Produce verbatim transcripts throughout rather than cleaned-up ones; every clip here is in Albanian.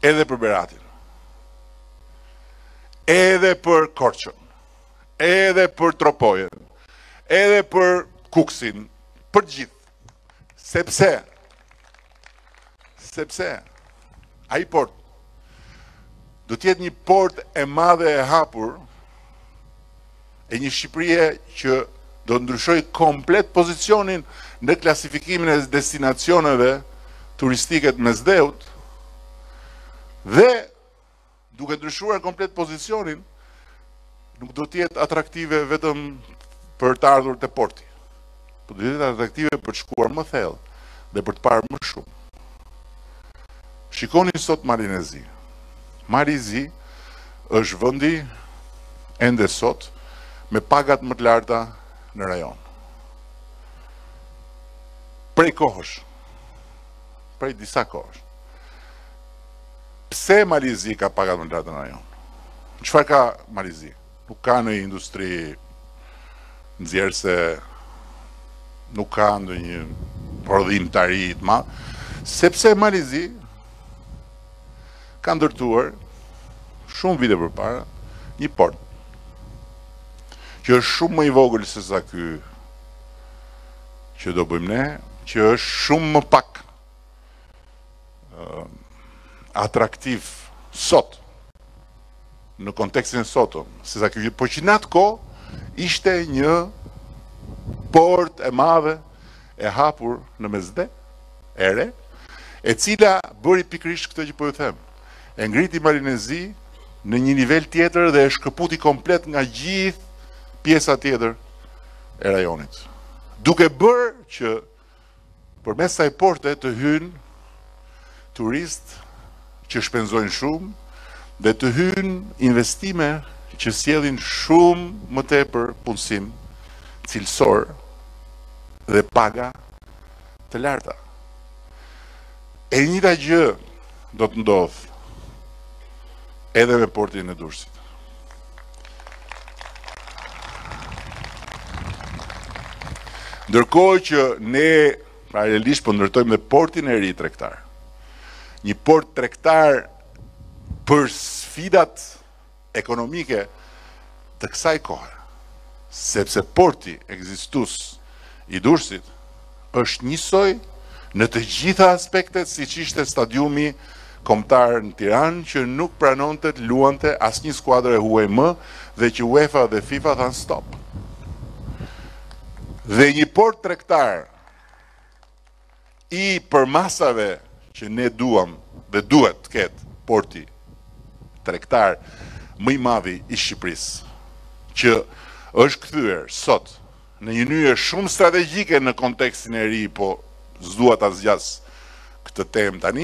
edhe për Beratin, edhe për Korçën, edhe për Tropojen, edhe për Kuksin, për gjithë, sepse, sepse, ai port, do t'jetë një port e madhe e hapur, e një Shqipërie që do ndryshoj komplet pozicionin në klasifikimin e destinacioneve turistike të Mesdheut, dhe duke ndryshuar komplet pozicionin, nuk do t'jetë atraktive vetëm për të ardhur të porti, por do t'jetë atraktive për të shkuar më thellë dhe për të parë më shumë. Shikoni sot Marinezi. Marizi është vendi ende sot me pagat më të larta në rajon. Prej kohësh, prej disa kohësh. Pse Marizi ka pagat më të larta në rajon? Çfarë ka Marizi? Nuk ka në industri nxjerrëse, nuk ka ndonjë prodhimtari të madh, sepse Marizi ka ndërtuar shumë vite përpara një port që është shumë më i vogël se sa ky që do bëjmë ne, që është shumë më pak uh, atraktiv sot në kontekstin e sotëm se sa ky, por që në atë kohë ishte një port e madhe e hapur në Mesdhe, e re, e cila bëri pikërisht këtë që po ju them. E ngriti Marinezi në një nivel tjetër dhe e shkëputi komplet nga gjithë pjesa tjetër e rajonit. Duke bërë që përmes kësaj porte të hyjnë turistë që shpenzojnë shumë dhe të hyjnë investime që sjellin shumë më tepër punësim cilësor dhe paga të larta. E njëjta gjë do të ndodhë edhe me portin e Durrësit. Ndërkohë që ne paralelisht po ndërtojmë dhe portin e ri tregtar. Një port tregtar për sfidat ekonomike të kësaj kohe, sepse porti ekzistus i Durrësit është njësoj në të gjitha aspektet, siç ishte stadiumi kombëtar në Tiranë që nuk pranonte të luante asnjë skuadër e huaj më dhe që UEFA dhe FIFA thanë stop. Dhe një port tregtar i përmasave që ne duam dhe duhet të ketë porti tregtar më i madh i Shqipërisë, që është kthyer sot në një mënyrë shumë strategjike në kontekstin e ri, po s'dua ta zgjas këtë temë tani,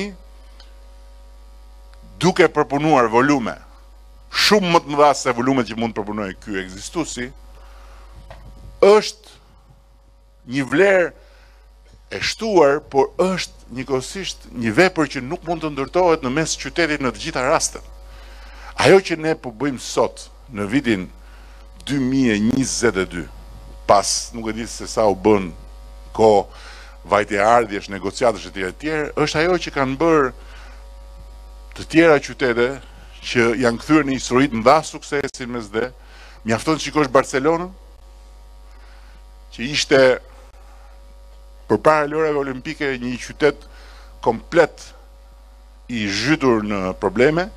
duke përpunuar volume shumë më të mëdha se volumet që mund të përpunojë ky ekzistuesi, është një vlerë e shtuar, por është njëkohësisht një vepër që nuk mund të ndërtohet në mes qytetit në të gjitha rastet. Ajo që ne po bëjmë sot në vitin dy mijë e njëzet e dy, pas nuk e di se sa u bën ko vajtje ardhjesh, negociatësh e tjera të tjera, është ajo që kanë bërë të tjera qytete që janë kthyer në histori të mëdha suksesi në Mesdhe. Mjafton të shikosh Barcelonën, që ishte përpara lojrave olimpike një qytet komplet i zhytur në probleme,